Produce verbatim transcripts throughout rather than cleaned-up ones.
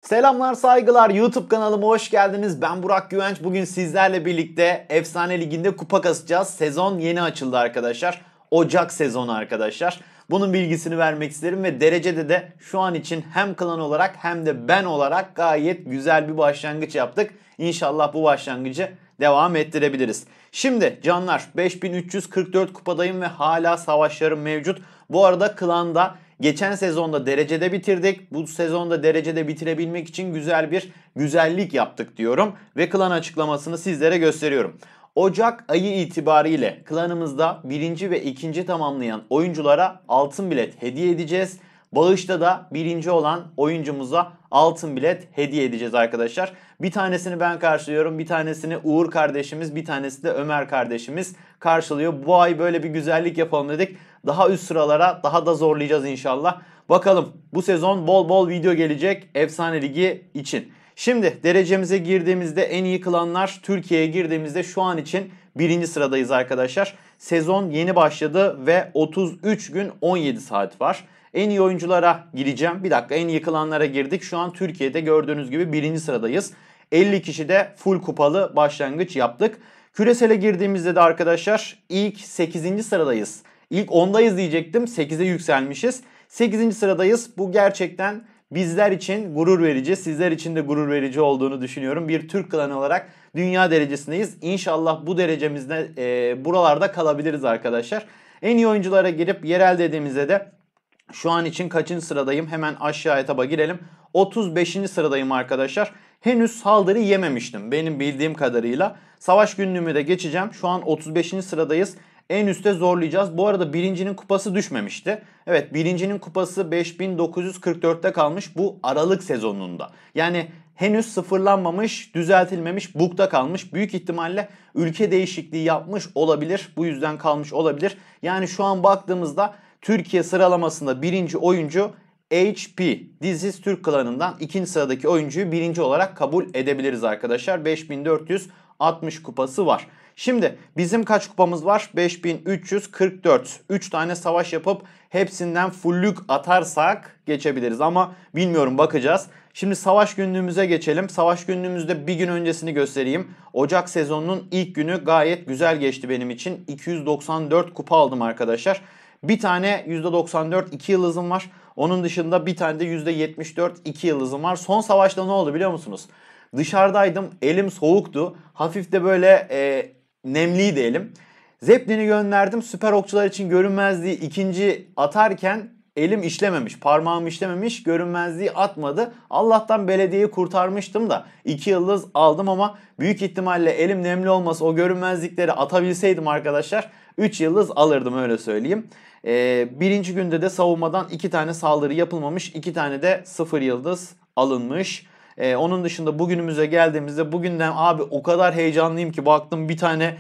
Selamlar, saygılar. YouTube kanalıma hoş geldiniz. Ben Burak Güvenç. Bugün sizlerle birlikte Efsane Ligi'nde kupa kasacağız. Sezon yeni açıldı arkadaşlar. Ocak sezonu arkadaşlar. Bunun bilgisini vermek isterim ve derecede de şu an için hem klan olarak hem de ben olarak gayet güzel bir başlangıç yaptık. İnşallah bu başlangıcı devam ettirebiliriz. Şimdi canlar, beş bin üç yüz kırk dört kupadayım ve hala savaşlarım mevcut. Bu arada klanda geçen sezonda derecede bitirdik. Bu sezonda derecede bitirebilmek için güzel bir güzellik yaptık diyorum. Ve klan açıklamasını sizlere gösteriyorum. Ocak ayı itibariyle klanımızda birinci ve ikinci tamamlayan oyunculara altın bilet hediye edeceğiz. Bağışta da birinci olan oyuncumuza altın bilet hediye edeceğiz arkadaşlar. Bir tanesini ben karşılıyorum, bir tanesini Uğur kardeşimiz, bir tanesi de Ömer kardeşimiz karşılıyor. Bu ay böyle bir güzellik yapalım dedik. Daha üst sıralara daha da zorlayacağız inşallah. Bakalım bu sezon bol bol video gelecek Efsane Ligi için. Şimdi derecemize girdiğimizde en iyi klanlar, Türkiye'ye girdiğimizde şu an için birinci sıradayız arkadaşlar. Sezon yeni başladı ve otuz üç gün on yedi saat var. En iyi oyunculara gireceğim. Bir dakika, en iyi klanlara girdik. Şu an Türkiye'de gördüğünüz gibi birinci sıradayız. elli kişi de full kupalı başlangıç yaptık. Küresele girdiğimizde de arkadaşlar ilk sekizinci sıradayız. İlk ondayız diyecektim. sekize yükselmişiz. sekizinci sıradayız. Bu gerçekten bizler için gurur verici, sizler için de gurur verici olduğunu düşünüyorum. Bir Türk klanı olarak dünya derecesindeyiz. İnşallah bu derecemizde e, buralarda kalabiliriz arkadaşlar. En iyi oyunculara girip yerel dediğimizde de şu an için kaçıncı sıradayım? Hemen aşağı etaba girelim. otuz beşinci sıradayım arkadaşlar. Henüz saldırı yememiştim benim bildiğim kadarıyla. Savaş günlüğümü de geçeceğim. Şu an otuz beşinci sıradayız. En üste zorlayacağız. Bu arada birincinin kupası düşmemişti. Evet, birincinin kupası beş bin dokuz yüz kırk dörtte kalmış bu Aralık sezonunda. Yani henüz sıfırlanmamış, düzeltilmemiş, bug'da kalmış. Büyük ihtimalle ülke değişikliği yapmış olabilir. Bu yüzden kalmış olabilir. Yani şu an baktığımızda Türkiye sıralamasında birinci oyuncu H P. This is Türk klanından ikinci sıradaki oyuncuyu birinci olarak kabul edebiliriz arkadaşlar. beş bin dört yüz altmış kupası var. Şimdi bizim kaç kupamız var? beş bin üç yüz kırk dört. üç tane savaş yapıp hepsinden fullük atarsak geçebiliriz ama bilmiyorum, bakacağız. Şimdi savaş günlüğümüze geçelim. Savaş günlüğümüzde bir gün öncesini göstereyim. Ocak sezonunun ilk günü gayet güzel geçti benim için. iki yüz doksan dört kupa aldım arkadaşlar. Bir tane yüzde doksan dört iki yıldızım var. Onun dışında bir tane de yüzde yetmiş dört iki yıldızım var. Son savaşta ne oldu biliyor musunuz? Dışarıdaydım, elim soğuktu. Hafif de böyle e, nemliydi elim. Zeppelin'i gönderdim. Süper okçular için görünmezliği ikinci atarken elim işlememiş. Parmağım işlememiş. Görünmezliği atmadı. Allah'tan belediyeyi kurtarmıştım da iki yıldız aldım ama büyük ihtimalle elim nemli olmasa o görünmezlikleri atabilseydim arkadaşlar üç yıldız alırdım, öyle söyleyeyim. Ee, birinci günde de savunmadan iki tane saldırı yapılmamış. iki tane de sıfır yıldız alınmış. Ee, onun dışında bugünümüze geldiğimizde bugünden abi o kadar heyecanlıyım ki baktım bir tane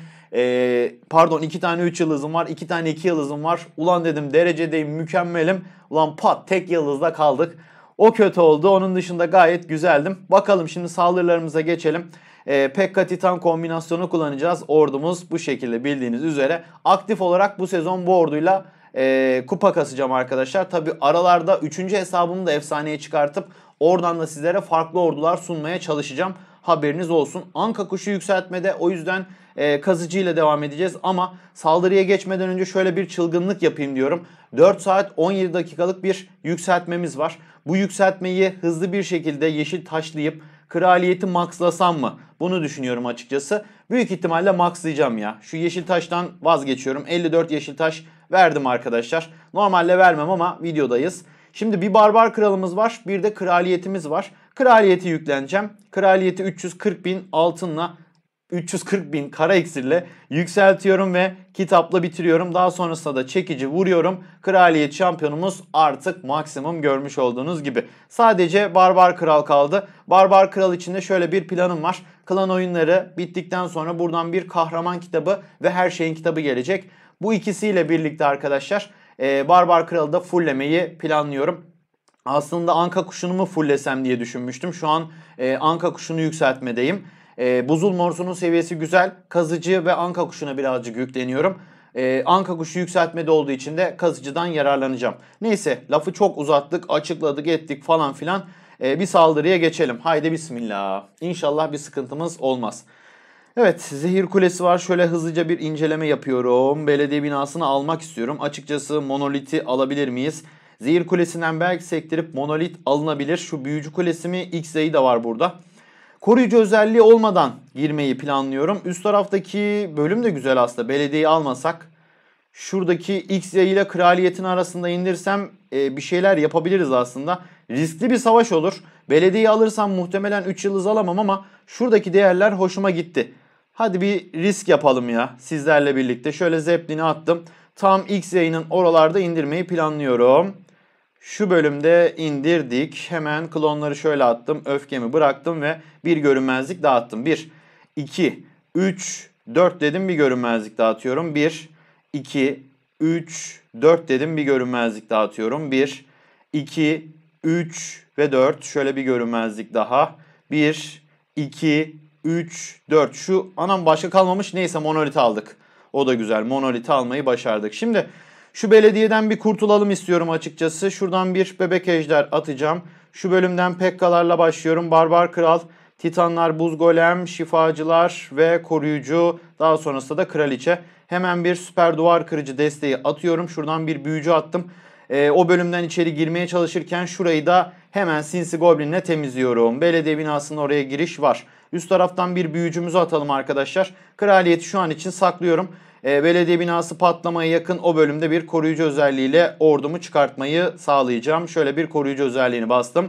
e, pardon iki tane üç yıldızım var, iki tane iki yıldızım var. Ulan dedim derecedeyim, mükemmelim. Ulan pat, tek yıldızla kaldık. O kötü oldu. Onun dışında gayet güzeldim. Bakalım şimdi saldırılarımıza geçelim. E, Pekka Titan kombinasyonu kullanacağız. Ordumuz bu şekilde bildiğiniz üzere. Aktif olarak bu sezon bu orduyla e, kupa kasacağım arkadaşlar. Tabi aralarda üçüncü hesabımı da efsaneye çıkartıp oradan da sizlere farklı ordular sunmaya çalışacağım. Haberiniz olsun. Anka kuşu yükseltmede, o yüzden e, kazıcı ile devam edeceğiz. Ama saldırıya geçmeden önce şöyle bir çılgınlık yapayım diyorum. dört saat on yedi dakikalık bir yükseltmemiz var. Bu yükseltmeyi hızlı bir şekilde yeşil taşlayıp kraliyeti maxlasam mı? Bunu düşünüyorum açıkçası. Büyük ihtimalle maxlayacağım ya. Şu yeşil taştan vazgeçiyorum. elli dört yeşil taş verdim arkadaşlar. Normalde vermem ama videodayız. Şimdi bir barbar kralımız var. Bir de kraliyetimiz var. Kraliyeti yükleneceğim. Kraliyeti üç yüz kırk bin altınla, üç yüz kırk bin kara iksirle yükseltiyorum ve kitapla bitiriyorum. Daha sonrasında da çekici vuruyorum. Kraliyet şampiyonumuz artık maksimum, görmüş olduğunuz gibi. Sadece barbar kral kaldı. Barbar kral için de şöyle bir planım var. Klan oyunları bittikten sonra buradan bir kahraman kitabı ve her şeyin kitabı gelecek. Bu ikisiyle birlikte arkadaşlar e, barbar kralı da fulllemeyi planlıyorum. Aslında anka kuşunu mu fulllesem diye düşünmüştüm. Şu an e, anka kuşunu yükseltmedeyim. E, buzul morsunun seviyesi güzel. Kazıcı ve anka kuşuna birazcık yükleniyorum. E, anka kuşu yükseltmede olduğu için de kazıcıdan yararlanacağım. Neyse, lafı çok uzattık, açıkladık, ettik falan filan. Ee, bir saldırıya geçelim. Haydi bismillah. İnşallah bir sıkıntımız olmaz. Evet, zehir kulesi var. Şöyle hızlıca bir inceleme yapıyorum. Belediye binasını almak istiyorum. Açıkçası monoliti alabilir miyiz? Zehir kulesinden belki sektirip monolit alınabilir. Şu büyücü kulesi mi? X-Ray'i de var burada. Koruyucu özelliği olmadan girmeyi planlıyorum. Üst taraftaki bölüm de güzel aslında. Belediyeyi almasak. Şuradaki X-Ray ile kraliyetin arasında indirsem e, bir şeyler yapabiliriz aslında. Riskli bir savaş olur. Belediyeyi alırsam muhtemelen üç yıldız alamam ama şuradaki değerler hoşuma gitti. Hadi bir risk yapalım ya sizlerle birlikte. Şöyle Zeppelin'i attım. Tam X-Ray'nin oralarda indirmeyi planlıyorum. Şu bölümde indirdik. Hemen klonları şöyle attım. Öfkemi bıraktım ve bir görünmezlik dağıttım. bir, iki, üç, dört dedim, bir görünmezlik dağıtıyorum. bir, iki, üç, dört dedim, bir görünmezlik dağıtıyorum. bir, iki, üç ve dört. Şöyle bir görünmezlik daha. bir, iki, üç, dört. Şu anam başka kalmamış. Neyse monolit aldık. O da güzel. Monoliti almayı başardık. Şimdi şu belediyeden bir kurtulalım istiyorum açıkçası. Şuradan bir bebek ejder atacağım. Şu bölümden Pekkalarla başlıyorum. Barbar Kral, Titanlar, Buz Golem, Şifacılar ve Koruyucu. Daha sonrasında da Kraliçe. Hemen bir süper duvar kırıcı desteği atıyorum. Şuradan bir büyücü attım. Ee, o bölümden içeri girmeye çalışırken şurayı da hemen Sinsi Goblin'le temizliyorum. Belediye binasının oraya giriş var. Üst taraftan bir büyücümüzü atalım arkadaşlar. Kraliyeti şu an için saklıyorum. E, belediye binası patlamaya yakın o bölümde bir koruyucu özelliğiyle ordumu çıkartmayı sağlayacağım. Şöyle bir koruyucu özelliğini bastım.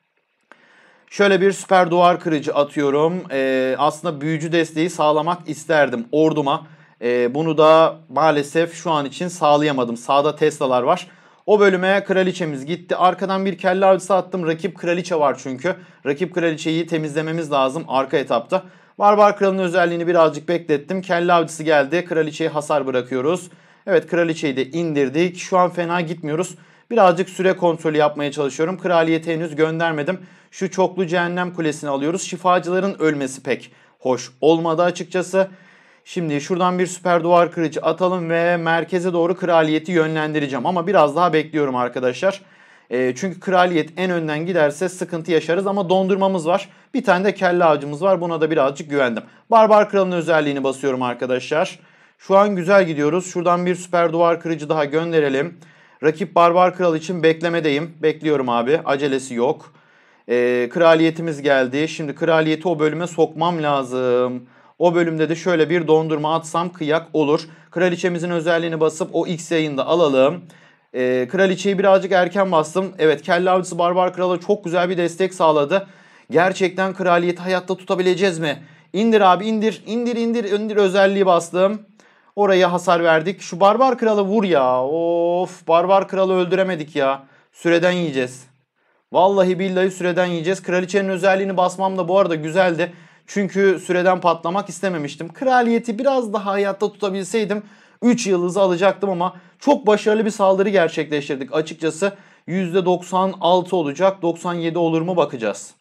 Şöyle bir süper duvar kırıcı atıyorum. E, aslında büyücü desteği sağlamak isterdim orduma. E, bunu da maalesef şu an için sağlayamadım. Sağda Tesla'lar var. O bölüme kraliçemiz gitti. Arkadan bir kelle avcısı attım. Rakip kraliçe var çünkü. Rakip kraliçeyi temizlememiz lazım arka etapta. Barbar Kral'ın özelliğini birazcık beklettim. Kelle avcısı geldi. Kraliçeye hasar bırakıyoruz. Evet, kraliçeyi de indirdik. Şu an fena gitmiyoruz. Birazcık süre kontrolü yapmaya çalışıyorum. Kraliyeti henüz göndermedim. Şu çoklu cehennem kulesini alıyoruz. Şifacıların ölmesi pek hoş olmadı açıkçası. Şimdi şuradan bir süper duvar kırıcı atalım ve merkeze doğru kraliyeti yönlendireceğim. Ama biraz daha bekliyorum arkadaşlar. E, çünkü kraliyet en önden giderse sıkıntı yaşarız ama dondurmamız var. Bir tane de kelle avcımız var. Buna da birazcık güvendim. Barbar Kral'ın özelliğini basıyorum arkadaşlar. Şu an güzel gidiyoruz. Şuradan bir süper duvar kırıcı daha gönderelim. Rakip Barbar Kral için beklemedeyim. Bekliyorum abi. Acelesi yok. E, kraliyetimiz geldi. Şimdi kraliyeti o bölüme sokmam lazım. O bölümde de şöyle bir dondurma atsam kıyak olur. Kraliçemizin özelliğini basıp o X yayında alalım. Ee, kraliçeyi birazcık erken bastım. Evet, kelle avcısı Barbar Kral'a çok güzel bir destek sağladı. Gerçekten kraliyeti hayatta tutabileceğiz mi? İndir abi, indir. İndir indir indir özelliği bastım. Oraya hasar verdik. Şu Barbar Kral'ı vur ya. Of, Barbar Kral'ı öldüremedik ya. Süreden yiyeceğiz. Vallahi billahi süreden yiyeceğiz. Kraliçenin özelliğini basmam da bu arada güzeldi. Çünkü süreden patlamak istememiştim. Kraliyeti biraz daha hayatta tutabilseydim üç yıldızı alacaktım ama çok başarılı bir saldırı gerçekleştirdik. Açıkçası yüzde doksan altı olacak. doksan yedi olur mu bakacağız.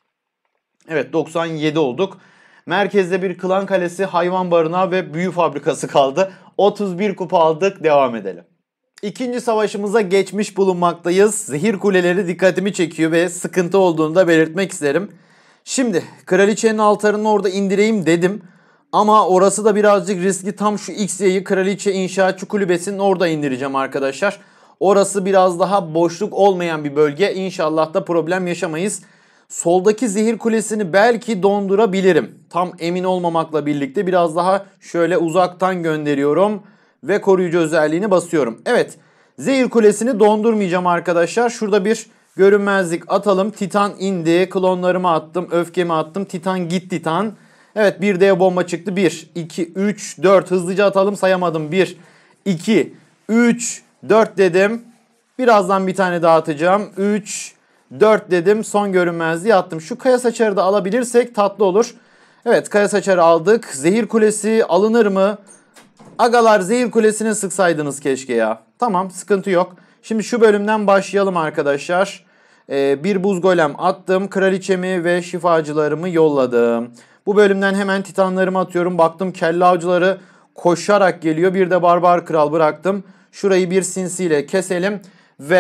Evet, doksan yedi olduk. Merkezde bir klan kalesi, hayvan barınağı ve büyü fabrikası kaldı. otuz bir kupa aldık. Devam edelim. İkinci savaşımıza geçmiş bulunmaktayız. Zehir kuleleri dikkatimi çekiyor ve sıkıntı olduğunu da belirtmek isterim. Şimdi kraliçenin altarını orada indireyim dedim. Ama orası da birazcık riskli. Tam şu X-Y'yi kraliçe inşaatçı kulübesinin orada indireceğim arkadaşlar. Orası biraz daha boşluk olmayan bir bölge. İnşallah da problem yaşamayız. Soldaki zehir kulesini belki dondurabilirim. Tam emin olmamakla birlikte biraz daha şöyle uzaktan gönderiyorum. Ve koruyucu özelliğini basıyorum. Evet, zehir kulesini dondurmayacağım arkadaşlar. Şurada bir görünmezlik atalım. Titan indi. Klonlarımı attım. Öfkemi attım. Titan git Titan. Evet, bir dev bomba çıktı. bir, iki, üç, dört. Hızlıca atalım, sayamadım. bir, iki, üç, dört dedim. Birazdan bir tane daha atacağım. üç, dört dedim. Son görünmezliği attım. Şu kaya saçarı da alabilirsek tatlı olur. Evet, kaya saçarı aldık. Zehir kulesi alınır mı? Agalar, zehir kulesini sıksaydınız keşke ya. Tamam, sıkıntı yok. Şimdi şu bölümden başlayalım arkadaşlar. Ee, bir buz golem attım. Kraliçemi ve şifacılarımı yolladım. Bu bölümden hemen titanlarımı atıyorum. Baktım kelle avcıları koşarak geliyor. Bir de barbar kral bıraktım. Şurayı bir sinsiyle keselim. Ve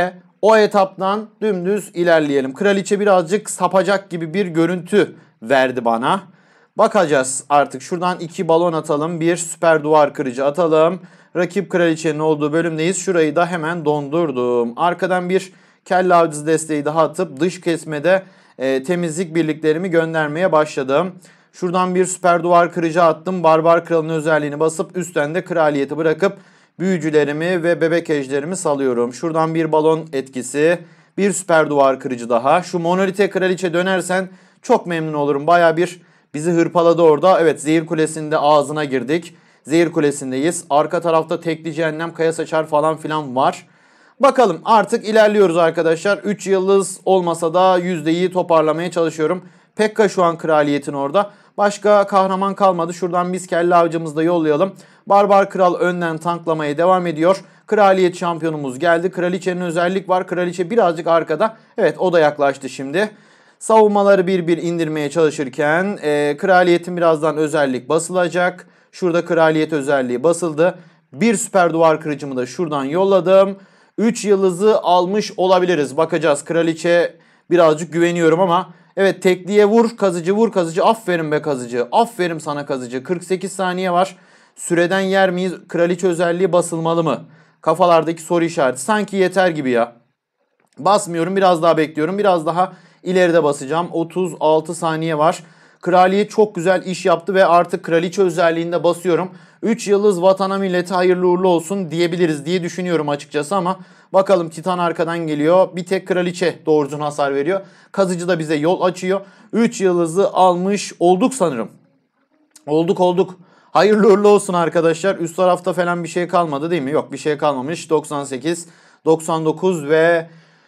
O etaptan dümdüz ilerleyelim. Kraliçe birazcık sapacak gibi bir görüntü verdi bana. Bakacağız artık. Şuradan iki balon atalım. Bir süper duvar kırıcı atalım. Rakip kraliçenin olduğu bölümdeyiz. Şurayı da hemen dondurdum. Arkadan bir kelle avcısı desteği daha atıp dış kesmede e, temizlik birliklerimi göndermeye başladım. Şuradan bir süper duvar kırıcı attım. Barbar kralın özelliğini basıp üstten de kraliyeti bırakıp büyücülerimi ve bebek ejderimi salıyorum. Şuradan bir balon etkisi. Bir süper duvar kırıcı daha. Şu monolite kraliçe dönersen çok memnun olurum. Baya bir bizi hırpaladı orada. Evet, zehir kulesinde ağzına girdik. Zehir kulesindeyiz. Arka tarafta tekli cehennem, kaya saçar falan filan var. Bakalım artık ilerliyoruz arkadaşlar. üç yıldız olmasa da yüzdeyi toparlamaya çalışıyorum. Pekka şu an kraliyetin orada. Başka kahraman kalmadı. Şuradan biz kelle avcımızı da yollayalım. Barbar kral önden tanklamaya devam ediyor. Kraliyet şampiyonumuz geldi. Kraliçenin özellik var. Kraliçe birazcık arkada. Evet, o da yaklaştı şimdi. Savunmaları bir bir indirmeye çalışırken e, kraliyetin birazdan özellik basılacak. Şurada kraliyet özelliği basıldı. Bir süper duvar kırıcımı da şuradan yolladım. üç yıldızı almış olabiliriz. Bakacağız. Kraliçe birazcık güveniyorum ama evet, tekliğe vur kazıcı, vur kazıcı. Aferin be kazıcı. Aferin sana kazıcı. kırk sekiz saniye var. Süreden yer miyiz? Kraliçe özelliği basılmalı mı? Kafalardaki soru işareti. Sanki yeter gibi ya. Basmıyorum. Biraz daha bekliyorum. Biraz daha ileride basacağım. otuz altı saniye var. Kraliyet çok güzel iş yaptı ve artık kraliçe özelliğinde basıyorum. üç yıldız vatana millete hayırlı uğurlu olsun diyebiliriz diye düşünüyorum açıkçası ama bakalım, Titan arkadan geliyor. Bir tek kraliçe doğru düzgün hasar veriyor. Kazıcı da bize yol açıyor. üç yıldızı almış olduk sanırım. Olduk olduk. Hayırlı uğurlu olsun arkadaşlar. Üst tarafta falan bir şey kalmadı değil mi? Yok, bir şey kalmamış. doksan sekiz, doksan dokuz ve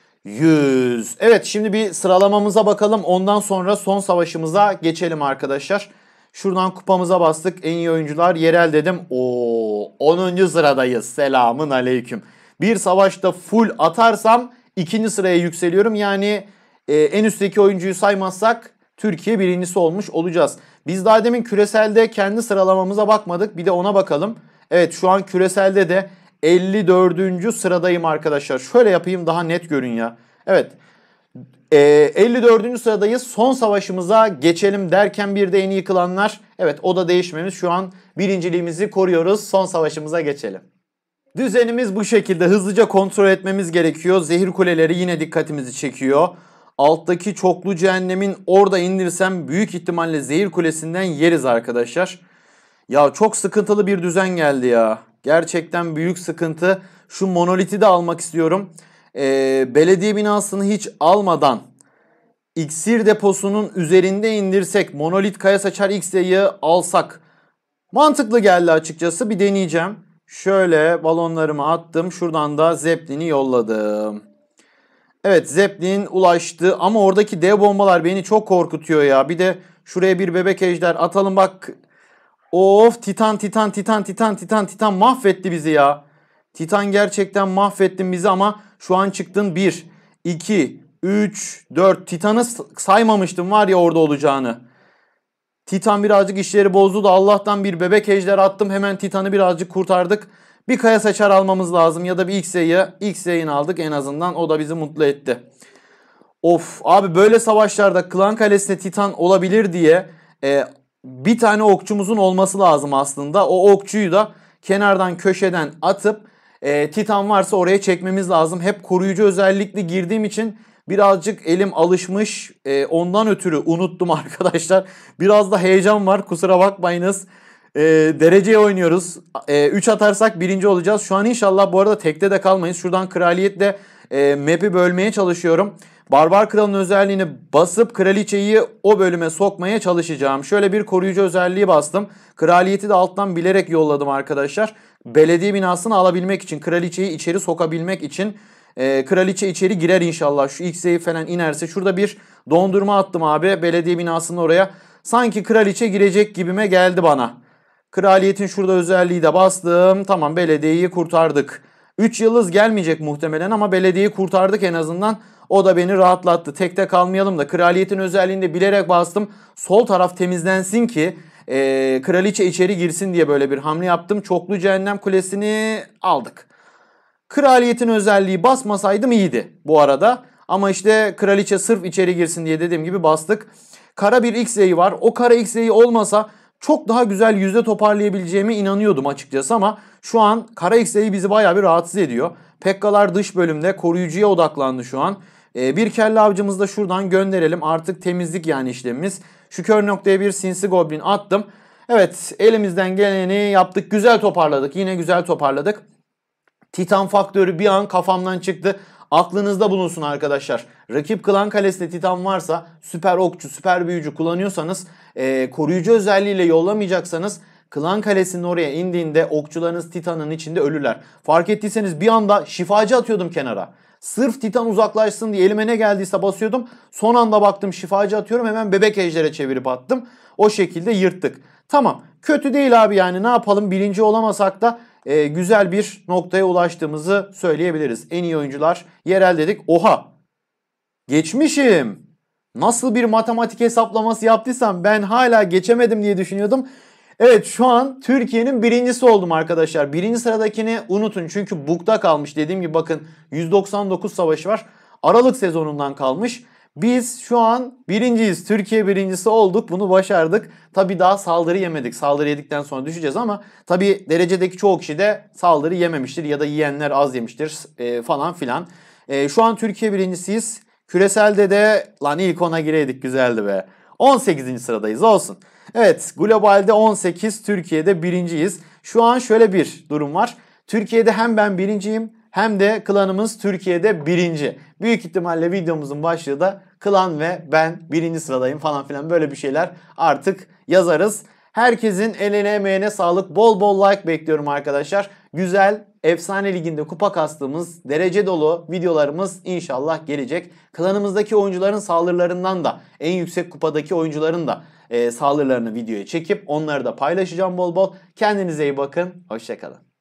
yüz. Evet, şimdi bir sıralamamıza bakalım. Ondan sonra son savaşımıza geçelim arkadaşlar. Şuradan kupamıza bastık. En iyi oyuncular yerel dedim. Oo, onuncu sıradayız. Selamun aleyküm. Bir savaşta full atarsam ikinci sıraya yükseliyorum. Yani e, en üstteki oyuncuyu saymazsak Türkiye birincisi olmuş olacağız. Biz daha demin küreselde kendi sıralamamıza bakmadık. Bir de ona bakalım. Evet, şu an küreselde de elli dördüncü sıradayım arkadaşlar. Şöyle yapayım, daha net görün ya. Evet. Ee, elli dördüncü sıradayız. Son savaşımıza geçelim derken bir de en iyi klanlar. Evet, o da değişmemiz. Şu an birinciliğimizi koruyoruz. Son savaşımıza geçelim. Düzenimiz bu şekilde. Hızlıca kontrol etmemiz gerekiyor. Zehir kuleleri yine dikkatimizi çekiyor. Alttaki çoklu cehennemin orada indirsem büyük ihtimalle zehir kulesinden yeriz arkadaşlar. Ya çok sıkıntılı bir düzen geldi ya. Gerçekten büyük sıkıntı. Şu monoliti de almak istiyorum. Ee, belediye binasını hiç almadan iksir deposunun üzerinde indirsek, monolit kaya saçar X'yi alsak mantıklı geldi açıkçası. Bir deneyeceğim. Şöyle balonlarımı attım. Şuradan da Zeppelin'i yolladım. Evet, Zeppelin ulaştı ama oradaki dev bombalar beni çok korkutuyor ya. Bir de şuraya bir bebek ejder atalım bak. Of, Titan Titan Titan Titan Titan Titan mahvetti bizi ya. Titan gerçekten mahvettin bizi ama şu an çıktın bir, iki, üç, dört. Titan'ı saymamıştım var ya orada olacağını. Titan birazcık işleri bozdu da Allah'tan bir bebek ejder attım. Hemen Titan'ı birazcık kurtardık. Bir kaya saçar almamız lazım ya da bir X-Ray'i. X-Ray'ini aldık en azından, o da bizi mutlu etti. Of abi, böyle savaşlarda Klan Kalesi'ne Titan olabilir diye e, bir tane okçumuzun olması lazım aslında. O okçuyu da kenardan köşeden atıp e, Titan varsa oraya çekmemiz lazım. Hep koruyucu özellikli girdiğim için birazcık elim alışmış. E, ondan ötürü unuttum arkadaşlar. Biraz da heyecan var, kusura bakmayınız. E, dereceye oynuyoruz. üç e, atarsak birinci olacağız. Şu an inşallah bu arada tekte de kalmayız. Şuradan kraliyetle e, map'i bölmeye çalışıyorum. Barbar kralın özelliğini basıp kraliçeyi o bölüme sokmaya çalışacağım. Şöyle bir koruyucu özelliği bastım. Kraliyeti de alttan bilerek yolladım arkadaşlar. Belediye binasını alabilmek için, kraliçeyi içeri sokabilmek için. E, kraliçe içeri girer inşallah. Şu X-Ray falan inerse. Şurada bir dondurma attım abi belediye binasının oraya. Sanki kraliçe girecek gibime geldi bana. Kraliyetin şurada özelliği de bastım. Tamam, belediyeyi kurtardık. üç yıldız gelmeyecek muhtemelen ama belediyeyi kurtardık en azından. O da beni rahatlattı. Tekte kalmayalım da kraliyetin özelliğini de bilerek bastım. Sol taraf temizlensin ki e, kraliçe içeri girsin diye böyle bir hamle yaptım. Çoklu cehennem kulesini aldık. Kraliyetin özelliği basmasaydım iyiydi bu arada. Ama işte kraliçe sırf içeri girsin diye dediğim gibi bastık. Kara bir X-Ray var. O kara X-Ray olmasa çok daha güzel yüzde toparlayabileceğime inanıyordum açıkçası ama şu an kara X-Ray bizi bayağı bir rahatsız ediyor. Pekkalar dış bölümde koruyucuya odaklandı şu an. Ee, bir kelle avcımızı da şuradan gönderelim. Artık temizlik yani işlemimiz. Şu kör noktaya bir sinsi goblin attım. Evet, elimizden geleni yaptık. Güzel toparladık. Yine güzel toparladık. Titan faktörü bir an kafamdan çıktı. Aklınızda bulunsun arkadaşlar. Rakip klan kalesinde Titan varsa, süper okçu, süper büyücü kullanıyorsanız, e, koruyucu özelliğiyle yollamayacaksanız klan kalesinin oraya indiğinde okçularınız Titan'ın içinde ölürler. Fark ettiyseniz bir anda şifacı atıyordum kenara. Sırf Titan uzaklaşsın diye elime ne geldiyse basıyordum. Son anda baktım şifacı atıyorum, hemen bebek ejdere çevirip attım. O şekilde yırttık. Tamam, kötü değil abi, yani ne yapalım, birinci olamasak da e, güzel bir noktaya ulaştığımızı söyleyebiliriz. En iyi oyuncular yerel dedik. Oha, geçmişim. Nasıl bir matematik hesaplaması yaptıysam ben hala geçemedim diye düşünüyordum. Evet, şu an Türkiye'nin birincisi oldum arkadaşlar. Birinci sıradakini unutun çünkü bug'da kalmış. Dediğim gibi bakın, yüz doksan dokuz savaşı var. Aralık sezonundan kalmış. Biz şu an birinciyiz. Türkiye birincisi olduk. Bunu başardık. Tabii daha saldırı yemedik. Saldırı yedikten sonra düşeceğiz ama tabii derecedeki çoğu kişi de saldırı yememiştir. Ya da yiyenler az yemiştir e, falan filan. E, şu an Türkiye birincisiyiz. Küreselde de lan ilk ona gireydik, güzeldi be. on sekizinci sıradayız, olsun. Evet, globalde on sekiz, Türkiye'de birinciyiz. Şu an şöyle bir durum var. Türkiye'de hem ben birinciyim hem de klanımız Türkiye'de birinci. Büyük ihtimalle videomuzun başlığı da klan ve ben birinci sıradayım falan filan, böyle bir şeyler artık yazarız. Herkesin eline emeğine sağlık. Bol bol like bekliyorum arkadaşlar. Güzel, efsane liginde kupa kastığımız, derece dolu videolarımız inşallah gelecek. Klanımızdaki oyuncuların saldırılarından da, en yüksek kupadaki oyuncuların da e, saldırılarını videoya çekip onları da paylaşacağım bol bol. Kendinize iyi bakın. Hoşça kalın.